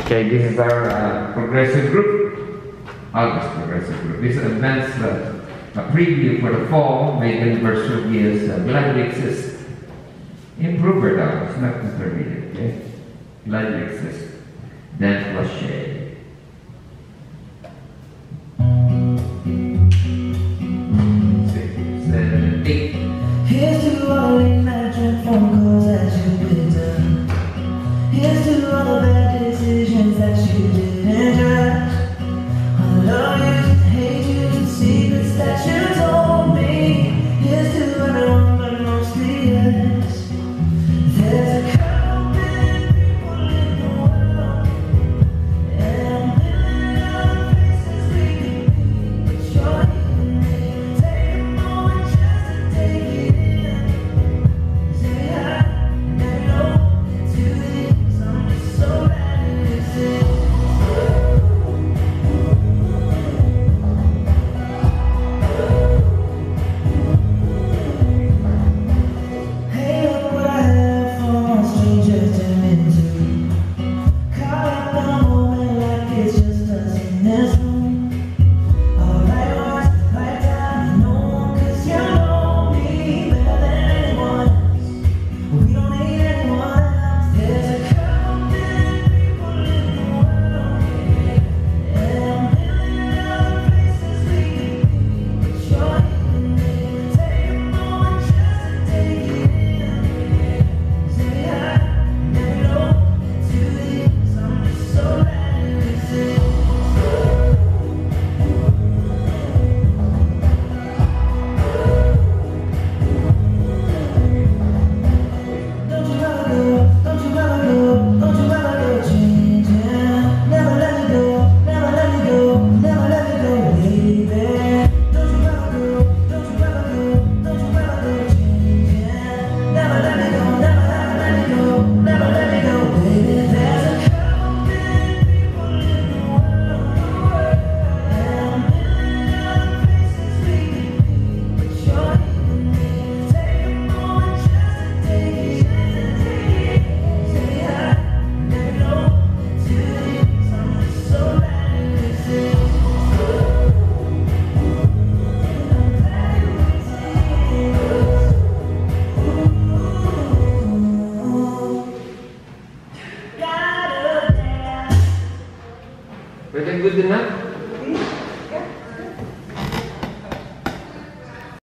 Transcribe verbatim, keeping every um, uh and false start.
Okay, this is our uh, progressive group. August progressive group. This is advanced uh, a preview for the fall. Megan Barsuglia's uh, Glad We Exist. Improver now, it's not intermediate, okay? Glad We Exist. Dan Shay. Six, seven, eight. Here's to all the imagined phone calls that you've been done. Here's to all the bad decisions that you didn't judge. I love you, hate you, the secrets that you told me. Here's to everyone but mostly us. There's a couple billion people in the world, and a million other places we could be. But you're here with me. Take a moment just to take it in. Say hi, and hello to these. I'm just so glad you exist. Hey, look what I have for strangers turn into. Caught up in a moment like it's just us in this room. Alright, what's the right time? No one, 'cause you know me better than anyone else. We don't need anyone else. There's a couple billion people in the world, and a million other places we could be. But you're here with me. Take a moment just to take it in. Say hi, and hello to these. I'm just so glad you exist. Don't you ever go, don't you ever go, don't you ever go changing. Never let me go, never let me go, never let me go, baby. Don't you ever go, don't you ever go, don't you ever go changing. Never let me go, never, never let me go, never let me go, baby. There's a couple billion people in the world, and a million other places we could be. But you're here with me. Take a moment just to take it in. Say hi, and hello to these. I'm just so glad you exist. I'm glad you exist. Ooh, gotta dance. Pwede good enough?